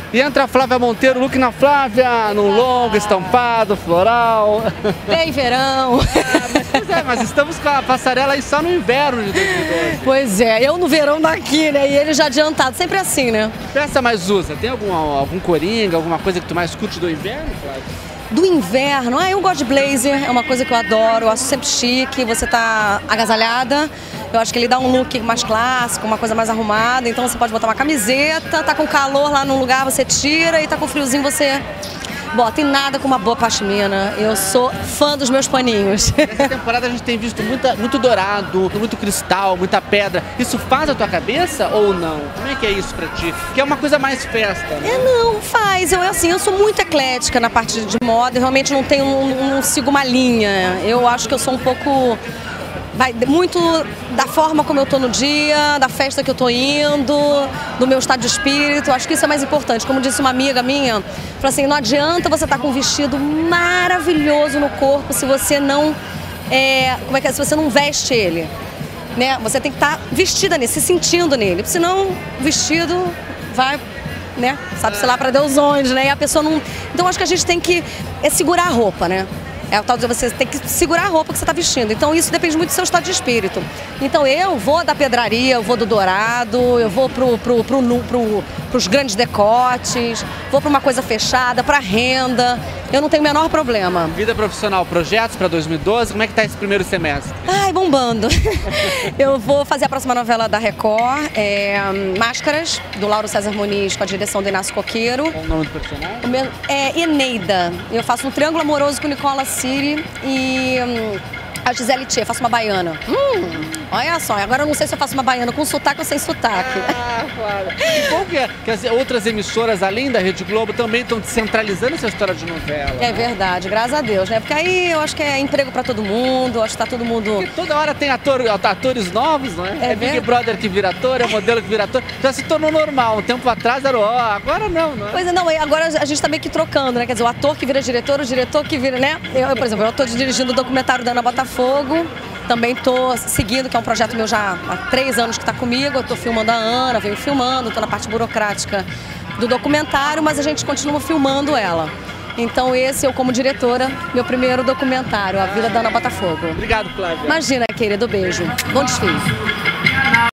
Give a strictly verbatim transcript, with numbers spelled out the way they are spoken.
E entra a Flávia Monteiro, look na Flávia, num longo, estampado, floral. Bem verão. Ah, mas, pois é, mas estamos com a passarela aí só no inverno de dois mil e doze. Pois é, eu no verão daqui, né? E ele já adiantado, sempre assim, né? Que peça mais usa? Tem algum, algum coringa, alguma coisa que tu mais curte do inverno, Flávia? Do inverno, ah, eu gosto de blazer, é uma coisa que eu adoro, eu acho sempre chique, você tá agasalhada, eu acho que ele dá um look mais clássico, uma coisa mais arrumada, então você pode botar uma camiseta, tá com calor lá num lugar, você tira, e tá com friozinho, você bota. E nada com uma boa pashmina, eu sou fã dos meus paninhos. Nessa temporada a gente tem visto muita, muito dourado, muito cristal, muita pedra. Isso faz a tua cabeça ou não? Como é que é isso pra ti? Que é uma coisa mais festa, né? É, não, faz. Eu, assim, eu sou muito eclética na parte de moda, eu realmente não tenho, não, não sigo uma linha. Eu acho que eu sou um pouco... Vai muito da forma como eu tô no dia, da festa que eu tô indo, do meu estado de espírito. Acho que isso é mais importante. Como disse uma amiga minha, falou assim, não adianta você estar com um vestido maravilhoso no corpo se você não, é, como é que é? Se você não veste ele, né? Você tem que estar vestida nele, se sentindo nele. Senão, o vestido vai, né? Sabe-se lá para Deus onde, né? E a pessoa não... Então, acho que a gente tem que é, segurar a roupa, né? É o tal de você tem que segurar a roupa que você está vestindo. Então isso depende muito do seu estado de espírito. Então eu vou da pedraria, eu vou do dourado, eu vou pro, pro, pro, pro, pro, pros grandes decotes, vou para uma coisa fechada, para renda. Eu não tenho o menor problema. Vida profissional, projetos para dois mil e doze, como é que tá esse primeiro semestre? Ai, bombando. Eu vou fazer a próxima novela da Record, é, Máscaras, do Lauro César Muniz, com a direção do Inácio Coqueiro. Qual o nome do personagem? O meu, é Eneida. Eu faço um triângulo amoroso com Nicola Siri e hum, a Gisele Thier, faço uma baiana. Hum, olha só, agora eu não sei se eu faço uma baiana com sotaque ou sem sotaque. Ah, claro. E bom que, é, que as outras emissoras, além da Rede Globo, também estão centralizando essa história de novela. É verdade, graças a Deus, né? Porque aí eu acho que é emprego pra todo mundo, acho que tá todo mundo... Porque toda hora tem ator, atores novos, não é? É, é Big Brother que vira ator, é modelo que vira ator. Já se tornou normal. Um tempo atrás era ó, agora não, não é? Pois é, não, agora a gente tá meio que trocando, né? Quer dizer, o ator que vira diretor, o diretor que vira, né? Eu, por exemplo, eu tô dirigindo o documentário da Ana Botafogo, também tô seguindo, que é um projeto meu já há três anos que tá comigo, eu tô filmando a Ana, venho filmando, tô na parte burocrática do documentário, mas a gente continua filmando ela. Então esse eu, como diretora, meu primeiro documentário, A Vida da Ana Botafogo. Obrigado, Flávia. Imagina, querido, beijo. Bom desfile.